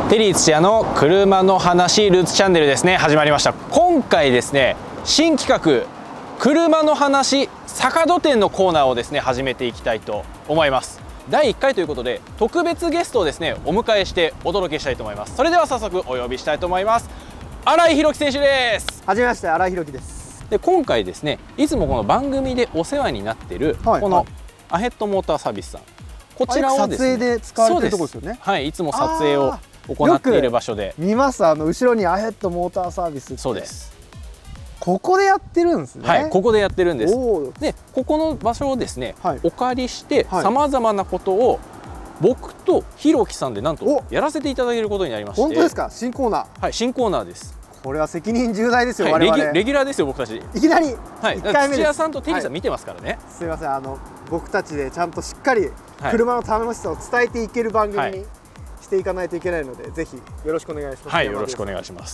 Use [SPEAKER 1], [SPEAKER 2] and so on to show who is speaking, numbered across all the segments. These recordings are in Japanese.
[SPEAKER 1] テリー土屋の車の話ルーツチャンネルですね、始まりました。今回ですね、新企画車の話坂戸店のコーナーをですね始めていきたいと思います。第1回ということで特別ゲストをですねお迎えしてお届けしたいと思います。それでは早速お呼びしたいと思います。新井宏樹選手です。
[SPEAKER 2] はじめまして、新井宏樹です。
[SPEAKER 1] で今回ですね、いつもこの番組でお世話になっている、このアヘッドモーターサービスさん、こちらをですね、
[SPEAKER 2] 撮影で使われてるところですよね。
[SPEAKER 1] はい、いつも撮影を行っている場所で
[SPEAKER 2] 見ます。後ろにアヘッドモーターサービスって。
[SPEAKER 1] そうです。
[SPEAKER 2] ここでやってるんですね。
[SPEAKER 1] はい、ここでやってるんです。でここの場所をですね、お借りしてさまざまなことを僕とひろきさんでなんとやらせていただけることになりまして。
[SPEAKER 2] 本当ですか？新コーナー。
[SPEAKER 1] はい、新コーナーです。
[SPEAKER 2] これは責任重大ですよ。
[SPEAKER 1] 我
[SPEAKER 2] 々
[SPEAKER 1] レギュラーですよ、僕たち。
[SPEAKER 2] いきなり
[SPEAKER 1] 1回目です。土屋さんとテリーさん見てますからね。
[SPEAKER 2] すいません、僕たちでちゃんとしっかり車の楽しさを伝えていける番組にしていかないといけないので、ぜひよろしくお願いします。
[SPEAKER 1] はい、よろしくお願いします。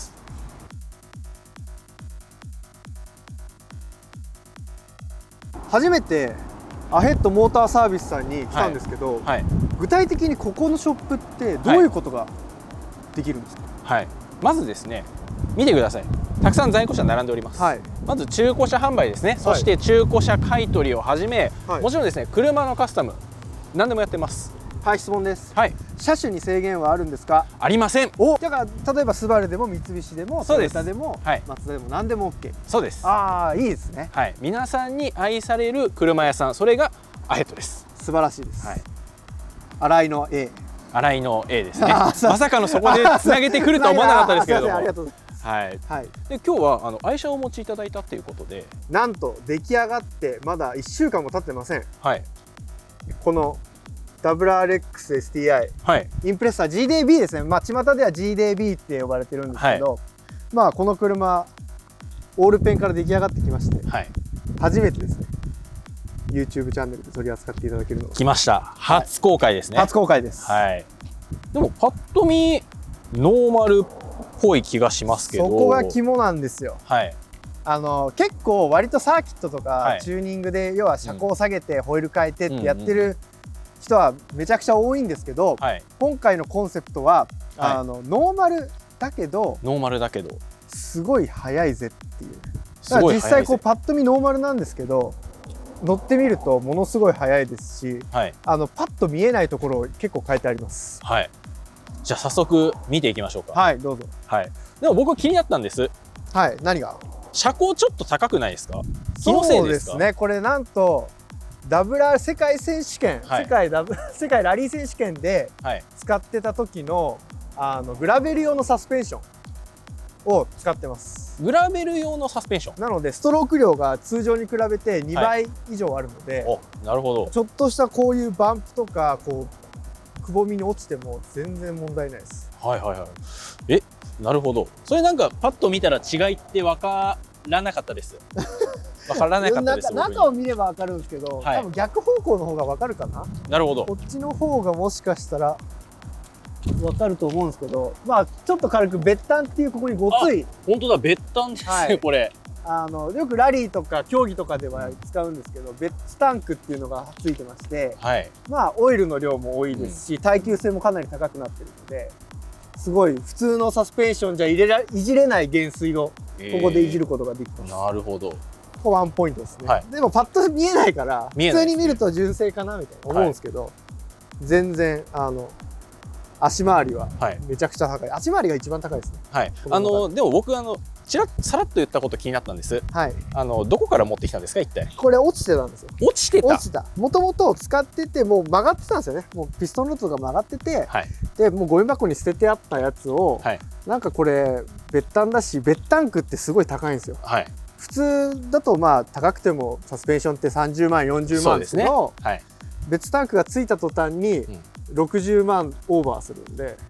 [SPEAKER 2] 初めてアヘッドモーターサービスさんに来たんですけど、具体的にここのショップってどういうことができるんですか？
[SPEAKER 1] はい、まずですね、見てください。たくさん在庫車並んでおります。まず中古車販売ですね。そして中古車買取をはじめ、もちろんですね、車のカスタム何でもやってます。
[SPEAKER 2] はい、質問です。
[SPEAKER 1] はい、
[SPEAKER 2] 車種に制限はあるんですか？あ
[SPEAKER 1] りません。
[SPEAKER 2] だから例えばスバルでも三菱でもトヨタでもマツダでも何でも OK。
[SPEAKER 1] そうです。
[SPEAKER 2] ああ、いいですね。
[SPEAKER 1] はい、皆さんに愛される車屋さん、それがアヘッドです。
[SPEAKER 2] 素晴らしいです。はい、新井の A。
[SPEAKER 1] 新井の A ですね。まさかのそこでつなげてくるとは思わなかったですけれども。
[SPEAKER 2] ありがとうございます。はい。
[SPEAKER 1] で今日は愛車をお持ちいただいたっていうことで、
[SPEAKER 2] なんと出来上がってまだ1週間も経ってません。はい。この WRX-STI、インプレッサー GDB ですね。まあ巷では GDB って呼ばれてるんですけど、まあこの車オールペンから出来上がってきまして、初めてですね。YouTube チャンネルで取り扱っていただけるのが
[SPEAKER 1] 来ました。初公開ですね。
[SPEAKER 2] 初公開です。
[SPEAKER 1] はい。でもパッと見ノーマルっぽい気がしますけど、
[SPEAKER 2] そこが肝なんですよ。
[SPEAKER 1] はい。
[SPEAKER 2] 結構割とサーキットとかチューニングで要は車高を下げてホイール変えてってやってる人はめちゃくちゃ多いんですけど、今回のコンセプトはノーマルだけどすごい速いぜっていう。だから実際こうパッと見ノーマルなんですけど、乗ってみるとものすごい速いですし、パッと見えないところ結構書いてあります。はい。
[SPEAKER 1] じゃあ早速見ていきましょうか。
[SPEAKER 2] はい、どうぞ。
[SPEAKER 1] はい。でも僕気になったんです。
[SPEAKER 2] はい、何が？
[SPEAKER 1] 車高ちょっと高くないですか？気のせいですか？
[SPEAKER 2] そうですね。これなんとWR 世界選手権、世界ラリー選手権で使ってた時のグラベル用のサスペンションを使ってます。
[SPEAKER 1] グラベル用のサスペンションな
[SPEAKER 2] のでストローク量が通常に比べて2倍以上あるので、
[SPEAKER 1] なるほど。
[SPEAKER 2] ちょっとしたこういうバンプとかこうくぼみに落ちても全然問題ないです。
[SPEAKER 1] はいはいはい。なるほど。それなんかパッと見たら違いって分からなかったです。分からなかったです。
[SPEAKER 2] 中を見れば分かるんですけど、多分逆方向の方が分かるかな。
[SPEAKER 1] なるほど。
[SPEAKER 2] こっちの方がもしかしたら分かると思うんですけど、まあちょっと軽く別端っていうここにごつい。
[SPEAKER 1] 本当だ、別端ですね、これ。
[SPEAKER 2] よくラリーとか競技とかでは使うんですけど、別タンクっていうのがついてまして、まあオイルの量も多いですし、耐久性もかなり高くなってるので、すごい普通のサスペンションじゃいじれない減衰をここでいじることができます。
[SPEAKER 1] なるほど。こ
[SPEAKER 2] こワンポイントですね。でもパッと見えないから普通に見ると純正かなみたいな思うんですけど、全然足回りはめちゃくちゃ高い。足回りが一番高いですね。はい。
[SPEAKER 1] でも僕さらっと言ったこと気になったんです。はい。どこから持ってきたんですか、一体？
[SPEAKER 2] これ落ちてたんですよ。
[SPEAKER 1] 落ちてた。
[SPEAKER 2] 落ちた。もともと使っててもう曲がってたんですよね。もうピストンルートが曲がってて、でもうゴミ箱に捨ててあったやつを、なんかこれ別端だし、別タンクってすごい高いんですよ。はい。普通だとまあ高くてもサスペンションって30万40万ですけど、別タンクがついた途端に60万オーバーするんで、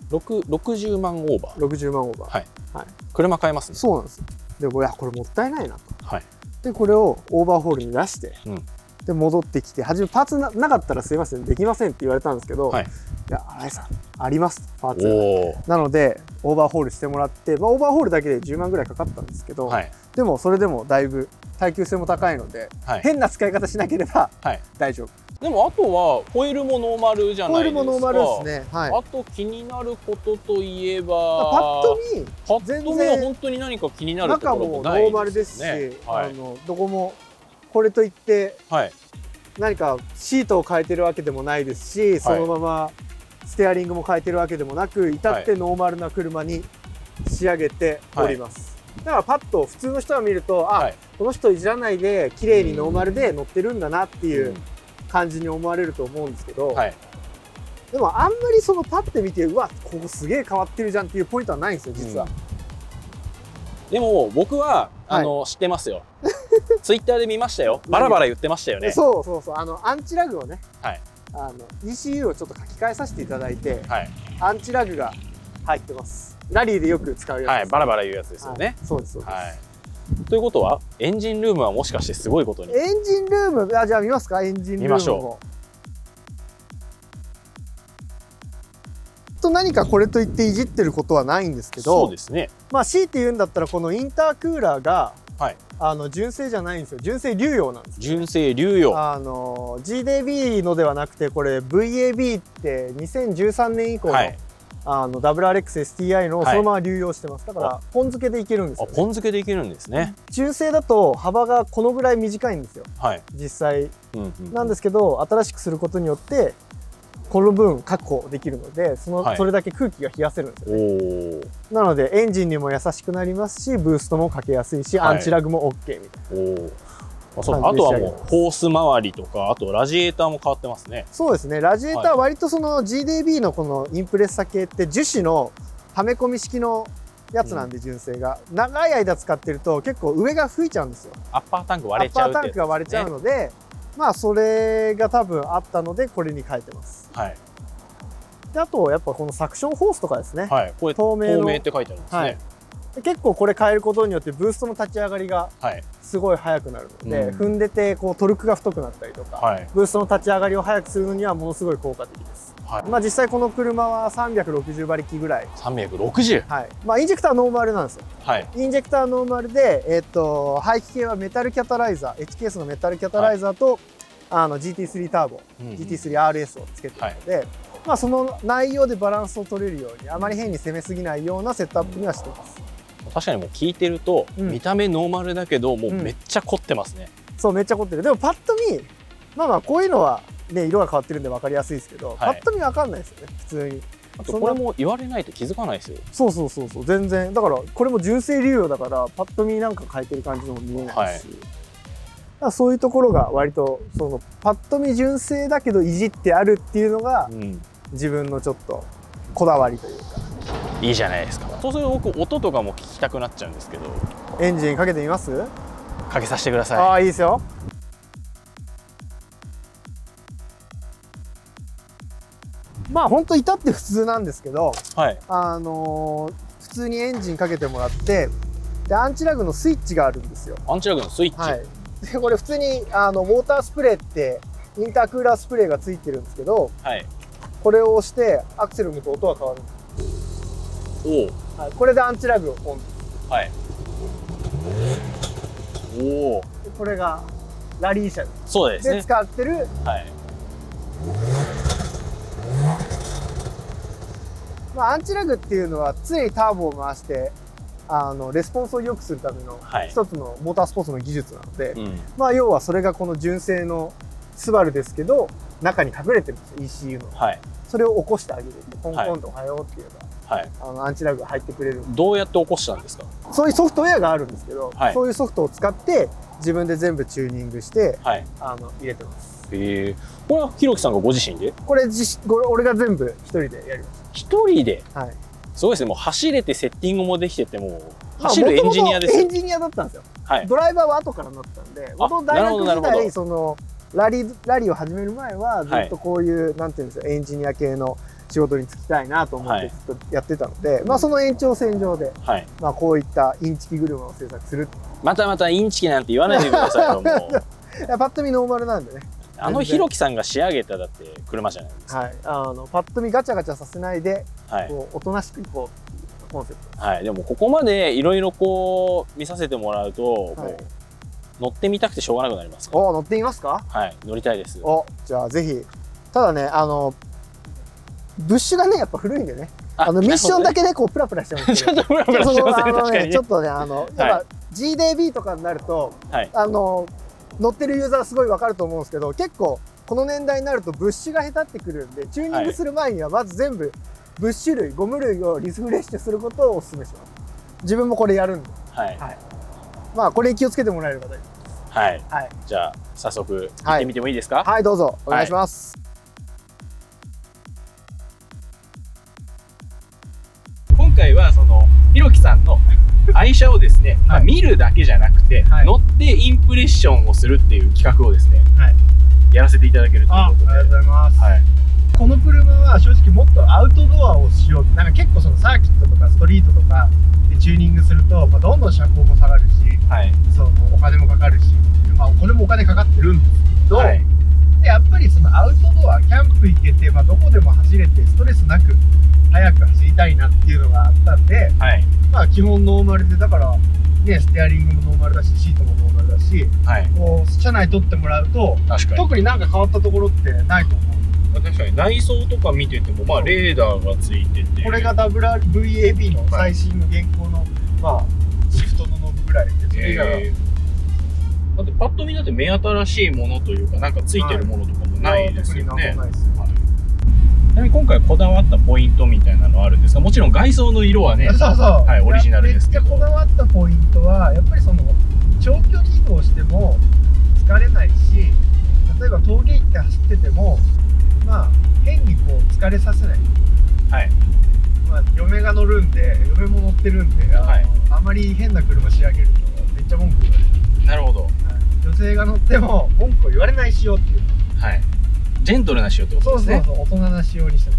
[SPEAKER 1] 60万オーバー。
[SPEAKER 2] 60万オーバー。はい。
[SPEAKER 1] 車買えますね。
[SPEAKER 2] そうなんです。で、これもったいないなと。はい。で、これをオーバーホールに出して、 で戻ってきて、初めパーツ なかったらすいませんできませんって言われたんですけど、はい、いや新井さんありますパーツなのでオーバーホールしてもらって、まあ、オーバーホールだけで10万ぐらいかかったんですけど、はい、でもそれでもだいぶ耐久性も高いので、はい、変な使い方しなければ大丈夫。
[SPEAKER 1] でもあとはホイールもノーマルじゃないですか。ホイールもノーマルですね。はい。あと気になることといえば、パッと見は本当に何か気になるところもないですね。中もノーマルですし、はい、どこもこれといって、はい、何かシートを変えてるわけでもないですし、そのままステアリングも変えてるわけでもなく、至ってノーマルな車に仕上げております。はい、だからパッと普通の人が見ると、あ、はい、この人いじらないで綺麗にノーマルで乗ってるんだなっていう感じに思われると思うんですけど、はい、でもあんまりそのパッて見て、うわここすげえ変わってるじゃんっていうポイントはないんですよ実は。でも僕は知ってますよ。ツイッターで見ましたよ。バラバラ言ってましたよね。そうそうそう、アンチラグをね、はい、ECU をちょっと書き換えさせていただいて、はい、アンチラグが入ってます。ラリーでよく使うやつです。はい、バラバラ言うやつですよね。はい、そうですそうです。はい、ということはエンジンルームはもしかしてすごいことに。エンジンルーム、じゃあ見ますか、エンジンルームを。見ましょう。と何かこれといっていじってることはないんですけど、そうですね。まあ強いて言うんだったらこのインタークーラーが、はい、純正じゃないんですよ。純正流用なんです。純正流用。GDB のではなくて、これ VAB って2013年以降の、はい、WRX-STI のそのまま流用してます。だからポン付けでいけるんですよ、ね。ポン付けでいけるんですね。純正だと幅がこのぐらい短いんですよ。はい、実際、なんですけど新しくすることによってこの分確保できるので、それだけ空気が冷やせるんですよね。なのでエンジンにも優しくなりますし、ブーストもかけやすいし、アンチラグも OK みたいな。あとはもうホース周りとか、あとラジエーターも変わってますね。そうですね。ラジエーターは割とその GDB のこのインプレッサ系って樹脂のはめ込み式のやつなんで、純正が長い間使ってると結構上が吹いちゃうんですよ。アッパータンク割れちゃう。アッパータンクが割れちゃうので、まあそれが多分あったのでこれに変えてます。はい。であとやっぱこのサクションホースとかですね。はい。これ透明って書いてあるんですね。はい、結構これ変えることによってブーストの立ち上がりがすごい速くなるので、踏んでてこうトルクが太くなったりとか、はい、ブーストの立ち上がりを速くするのにはものすごい効果的です。はい、まあ実際この車は360馬力ぐらい。360。はい。まあインジェクターノーマルなんですよ。はい。インジェクターノーマルで排気系はメタルキャタライザー、HKS のメタルキャタライザーと、はい、GT3 ターボ、GT3RS をつけているので、はい、まあその内容でバランスを取れるように、あまり変に攻めすぎないようなセットアップにはしています。確かにもう聞いてると、見た目ノーマルだけどもうめっちゃ凝ってますね。そう、めっちゃ凝ってる。でもパッと見、まあこういうのはね、色が変わってるんで分かりやすいですけど、はい、パッと見分かんないですよね、普通に。あとこれも言われないと気づかないですよ。そうそうそうそう、全然。だからこれも純正流用だからパッと見なんか変えてる感じにも見えないし、はい、そういうところが割とそのパッと見純正だけどいじってあるっていうのが、自分のちょっとこだわりというか。いいじゃないですか。そうすると僕音とかも聞きたくなっちゃうんですけど。エンジンかけてみます？かけさせてください。ああ、いいですよ。まあ本当至って普通なんですけど、はい、普通にエンジンかけてもらって、でアンチラグのスイッチがあるんですよ。アンチラグのスイッチ。はい。でこれ普通にウォータースプレーってインタークーラースプレーがついてるんですけど、はい、これを押してアクセルを抜くと音が変わるんです。お、はい、これでアンチラグをオン。はい。おお。これがラリー車そうですね。で使ってる。はい。まあアンチラグっていうのは常にターボを回してレスポンスを良くするための一つのモータースポーツの技術なので、まあ要はそれがこの純正のスバルですけど中に隠れてるんですよ ECU の。はい。それを起こしてあげる。コンコンとおはようって言えば。はい、アンチラグが入ってくれる。どうやって起こしたんですか？そういうソフトウェアがあるんですけど、はい、そういうソフトを使って自分で全部チューニングして、はい、入れてます。これはひろきさんがご自身で？これ俺が全部一人でやります。一人で？はい。すごいですね。もう走れてセッティングもできてて、もう走るエンジニアですよ。エンジニアだったんですよ。はい。ドライバーは後からなったんで、元大学時代そのラリーを始める前はずっとこういう、はい、なんていうんですか、エンジニア系の仕事に就きたいなと思ってずっとやってたので、はい、まあその延長線上で、はい、まあこういったインチキ車を制作する。またインチキなんて言わないでくださいよ。もう
[SPEAKER 2] パッと見ノーマルなんでね。
[SPEAKER 1] ひろきさんが仕上げただって車じゃないですか。
[SPEAKER 2] はい、パッと見ガチャガチャさせないで、
[SPEAKER 1] はい、
[SPEAKER 2] こうおとなしくいこうコンセプト。
[SPEAKER 1] はい、でもここまでいろいろこう見させてもらうと、はい、乗ってみたくてしょうがなくなります。
[SPEAKER 2] 乗ってみますか。
[SPEAKER 1] はい、乗りたいです。
[SPEAKER 2] じゃあぜひ。ただね、ブッシュがねやっぱ古いんでね、ミッションだけねこうプラプラしてますけど、ちょっとプラプラしてますね。確かにちょっとねやっぱ GDB とかになると、はい、乗ってるユーザーすごいわかると思うんですけど、結構この年代になるとブッシュが下手ってくるんで、チューニングする前にはまず全部ブッシュ類ゴム類をリフレッシュすることをお勧めします。自分もこれやるんで、はい、はい、まあこれに気をつけてもらえれば大丈夫です。
[SPEAKER 1] はい、はい、じゃあ早速行ってみてもいいですか。
[SPEAKER 2] はい、はい、どうぞお願いします。
[SPEAKER 1] 今回はそのひろきさんの愛車をですね、まあ、見るだけじゃなくて、はい、乗ってインプレッションをするっていう企画をですね、はい、やらせていただけるということで。
[SPEAKER 2] ありがとうございます。はい、この車は正直もっとアウトドアをしよう。なんか結構そのサーキットとかストリートとかでチューニングすると、まあ、どんどん車高も下がるし、はい、そのお金もかかるし、まあ、これもお金かかってるんですけど、はい、でやっぱりそのアウトドアキャンプ行けて、まあ、どこでも走れてストレスなく速く走りたいなっていうのがあったんで、はい、まあ基本ノーマルで、だからねステアリングもノーマルだしシートもノーマルだし、はい、こう車内撮ってもらうと特になんか変わったところってないと思う。
[SPEAKER 1] 確かに内装とか見てても、まあ、レーダーがついてて、
[SPEAKER 2] これが WRVAB の最新の現行の、はい、まあシフトのノブぐらいで、それが
[SPEAKER 1] だってパッと見だって目新しいものというか、なんかついてるものとかもないですよね。ちなみに今回こだわったポイントみたいなのあるんですか。もちろん外装の色はね、はい、オリジナルですけど。
[SPEAKER 2] めっちゃこだわったポイントはやっぱりその長距離移動しても疲れないし、例えば峠行って走っててもまあ変にこう疲れさせない。はい。まあ嫁が乗るんで、嫁も乗ってるんで、はい、あまり変な車仕上げるとめっちゃ文句言われる。
[SPEAKER 1] なるほど。はい、
[SPEAKER 2] 女性が乗っても文句を言われない仕様っていう。はい。
[SPEAKER 1] ジェントルな仕様ってことですね。
[SPEAKER 2] そうそうそう、大人な仕様にしてます。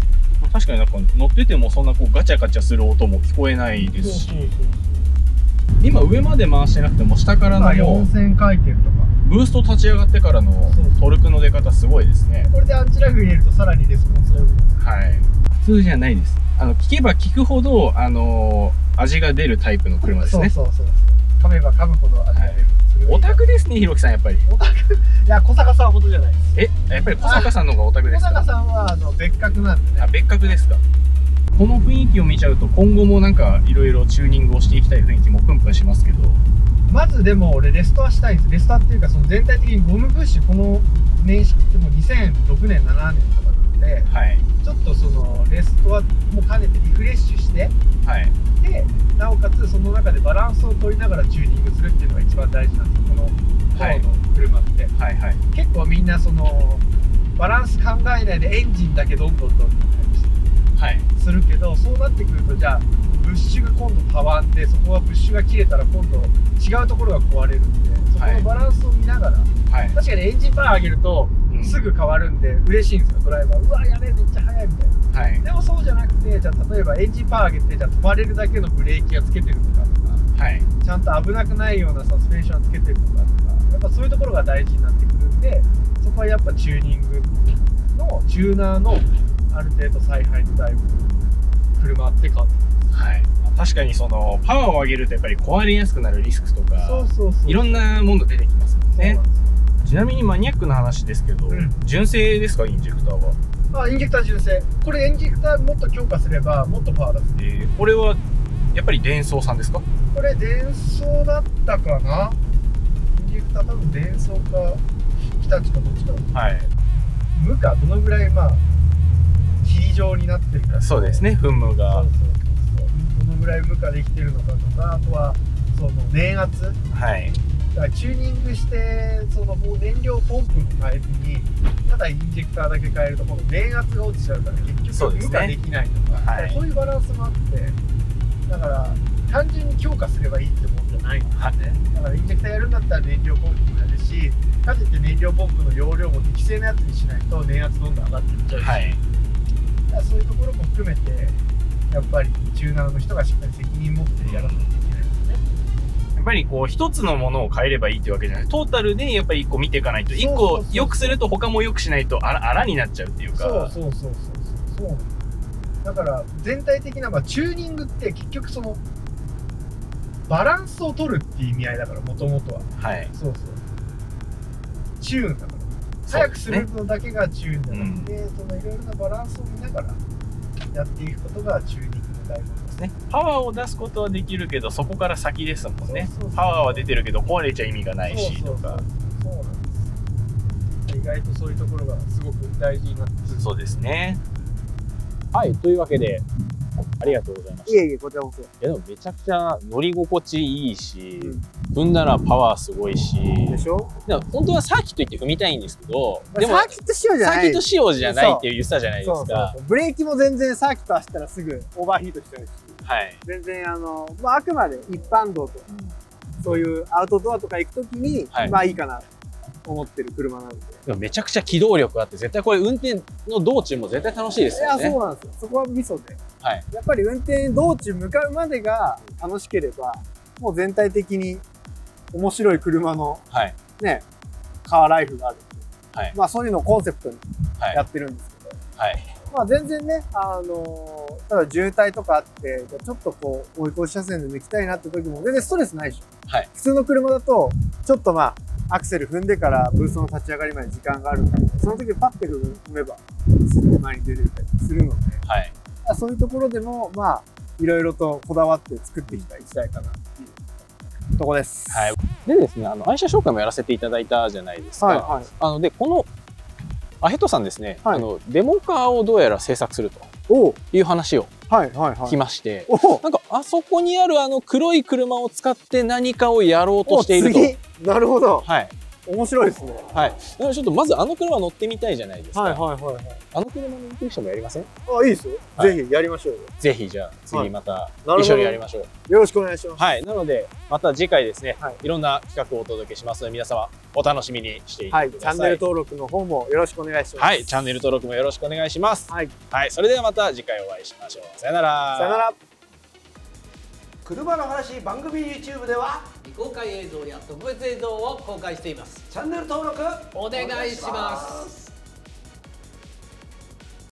[SPEAKER 1] 確かになんか乗っててもそんなこうガチャガチャする音も聞こえないですし、今上まで回してなくても下からの
[SPEAKER 2] 4000回転とか
[SPEAKER 1] ブースト立ち上がってからのトルクの出方すごいですね。
[SPEAKER 2] これでアンチラグ入れるとさらにレスポンスが良くなる。
[SPEAKER 1] はい、普通じゃないです。聞けば聞くほど味が出るタイプの車ですね。
[SPEAKER 2] そう噛めば噛むほど味が出る。
[SPEAKER 1] オタクですね、ひろきさん。やっぱり
[SPEAKER 2] オタク、いや小坂さんほどじゃないです。
[SPEAKER 1] やっぱり小坂さんの方がオタクですか。
[SPEAKER 2] 小坂さんは別格なんでね。
[SPEAKER 1] 別格ですか。この雰囲気を見ちゃうと今後もなんかいろいろチューニングをしていきたい雰囲気もプンプンしますけど、
[SPEAKER 2] まずでも俺レストアしたいんです。レストアっていうかその全体的にゴムブッシュ、この年式ってもう2006年7年とかなんで、はい、ちょっとそのレストアも兼ねてリフレッシュして、はい、でなおかつその中でバランスを取りながらチューニングするっていうのが一番大事なんですよ、この方の車って。はいはい、結構みんなそのバランス考えないでエンジンだけどんどんするけど、そうなってくるとじゃあブッシュが今度たわんで、そこはブッシュが切れたら今度違うところが壊れるんで、そこのバランスを見ながら、はい、確かにエンジンパワー上げるとすぐ変わるんで嬉しいんですよ、ドライバー。うわやべえめっちゃ速いみたいな、はい、でもそうじゃなくて、じゃあ例えばエンジンパワー上げてじゃあ止まれるだけのブレーキがつけてるのかとか、はい、ちゃんと危なくないようなサスペンションつけてるのかとか、やっぱそういうところが大事になってくるんで、そこはやっぱチューニングのチューナーのある程度采配のだいぶ車って変わってきます。はい、
[SPEAKER 1] 確かにそのパワーを上げるとやっぱり壊れやすくなるリスクとかいろんなもの出てきますもんね。ちなみにマニアックな話ですけど、純正ですか、インジェクターは。
[SPEAKER 2] インジェクター純正。これインジェクターもっと強化すればもっとパワー出す。
[SPEAKER 1] これはやっぱりデンソーさんですか。
[SPEAKER 2] これデンソーだったかな。インジェクター多分デンソーか日立かどっちか。はい。無かどのぐらい霧状になってるか。
[SPEAKER 1] そうですね、噴霧が。
[SPEAKER 2] どのぐらい無化できてるのかとか、あとはその燃圧。はい。だからチューニングしてそのもう燃料ポンプも変えずに、ただインジェクターだけ変えると今度燃圧が落ちちゃうから結局無化できないとか、そういうバランスもあって、だから単純に強化すればいいってもんじゃないんですね。だからインジェクターやるんだったら燃料ポンプもやるし、かといって燃料ポンプの容量も適正なやつにしないと燃圧どんどん上がっていっちゃうし、はい、だからそういうところも含めてやっぱりチューナーの人がしっかり責任持ってやらないといけないですね。
[SPEAKER 1] やっぱりこう一つのものを変えればいいってわけじゃない。トータルでやっぱり一個見ていかないと、一個良くすると他も良くしないとあらになっちゃうっていうか。
[SPEAKER 2] そうだから全体的な、チューニングって結局そのバランスを取るっていう意味合いだから、もともとは。はい。チューンだから。早くするのだけがチューンじゃなくて、そのいろいろなバランスを見ながらやっていくことがチューニングの醍醐味ですね。
[SPEAKER 1] パワーを出すことはできるけど、そこから先ですもんね。パワーは出てるけど壊れちゃ意味がないしとか。
[SPEAKER 2] そうなんです。意外とそういうところがすごく大事になってくる。
[SPEAKER 1] そうですね。はい、というわけでありがとうございました。
[SPEAKER 2] いえいえ、こちらこそ。
[SPEAKER 1] いやでもめちゃくちゃ乗り心地いいし、踏んだらパワーすごいし。
[SPEAKER 2] でしょ？
[SPEAKER 1] 本当はサーキット行って踏みたいんですけど、
[SPEAKER 2] でもサーキット仕様じゃない。
[SPEAKER 1] サーキット仕様じゃないって言ってたじゃないですか。
[SPEAKER 2] ブレーキも全然サーキット走ったらすぐオーバーヒートしちゃうし。はい。全然あくまで一般道とか、そういうアウトドアとか行くときに、いいかなと思ってる車なので。
[SPEAKER 1] でもめちゃくちゃ機動力あって、絶対これ運転の道中も絶対楽しいですよね。
[SPEAKER 2] いや、そうなんですよ。そこはミソで。はい。やっぱり運転道中向かうまでが楽しければ、もう全体的に面白い車の、ね、カーライフがあるんで、そういうのをコンセプトにやってるんですけど、全然ね、ただ渋滞とかあって、ちょっとこう、追い越し車線で抜きたいなって時も全然ストレスないでしょ。普通の車だと、ちょっとアクセル踏んでからブーストの立ち上がりまで時間があるんで、その時パッて踏めば、スッて前に出れたりするので、そういうところでも、いろいろとこだわって作っていきたいかなっていうとこです。
[SPEAKER 1] でですね、愛車紹介もやらせていただいたじゃないですか。で、このアヘッドさんですね、デモカーをどうやら制作するという話を聞きまして、なんかあそこにある黒い車を使って何かをやろうとしていると。
[SPEAKER 2] なるほど。面白いですね。
[SPEAKER 1] はい。ちょっとまず車乗ってみたいじゃないですか。あの車の運転手もやりません？
[SPEAKER 2] あ、いいですよ。ぜひやりましょうよ。
[SPEAKER 1] ぜひじゃあ次また一緒にやりましょう。
[SPEAKER 2] よろしくお願いします。
[SPEAKER 1] はい。なのでまた次回ですね、いろんな企画をお届けしますので皆様お楽しみにしていてください。
[SPEAKER 2] チャンネル登録の方もよろしくお願いします。
[SPEAKER 1] はい。チャンネル登録もよろしくお願いします。はい。それではまた次回お会いしましょう。さよなら。
[SPEAKER 2] さよなら。
[SPEAKER 3] 車の話番組 YouTube では
[SPEAKER 4] 未公開映像や特別映像を公開しています。
[SPEAKER 3] チャンネル登録
[SPEAKER 4] お願いします。